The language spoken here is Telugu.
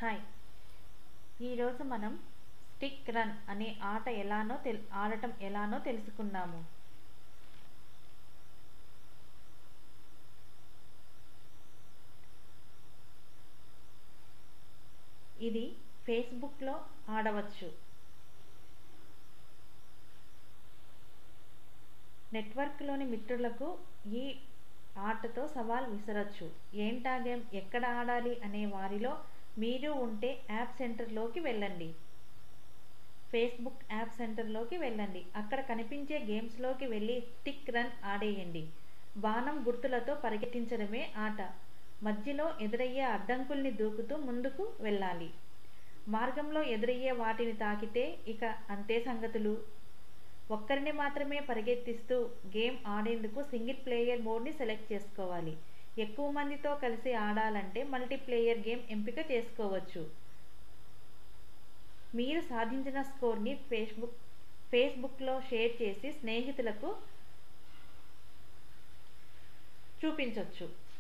హాయ్, ఈరోజు మనం స్టిక్ రన్ అనే ఆట ఆడటం ఎలానో తెలుసుకుందాము. ఇది ఫేస్బుక్లో ఆడవచ్చు. నెట్వర్క్లోని మిత్రులకు ఈ ఆటతో సవాల్ విసరచ్చు. ఏంటా గేమ్, ఎక్కడ ఆడాలి అనే వారిలో మీరు ఉంటే యాప్ సెంటర్లోకి వెళ్ళండి. ఫేస్బుక్ యాప్ సెంటర్లోకి వెళ్ళండి. అక్కడ కనిపించే గేమ్స్లోకి వెళ్ళి స్టిక్ రన్ ఆడేయండి. బాణం గుర్తులతో పరిగెత్తించడమే ఆట. మధ్యలో ఎదురయ్యే అడ్డంకుల్ని దూకుతూ ముందుకు వెళ్ళాలి. మార్గంలో ఎదురయ్యే వాటిని తాకితే ఇక అంతే సంగతులు. ఒక్కరిని మాత్రమే పరిగెత్తిస్తూ గేమ్ ఆడేందుకు సింగిల్ ప్లేయర్ మోడ్ని సెలెక్ట్ చేసుకోవాలి. ఎక్కువ మందితో కలిసి ఆడాలంటే మల్టీప్లేయర్ గేమ్ ఎంపిక చేసుకోవచ్చు. మీరు సాధించిన స్కోర్ని ఫేస్బుక్లో షేర్ చేసి స్నేహితులకు చూపించవచ్చు.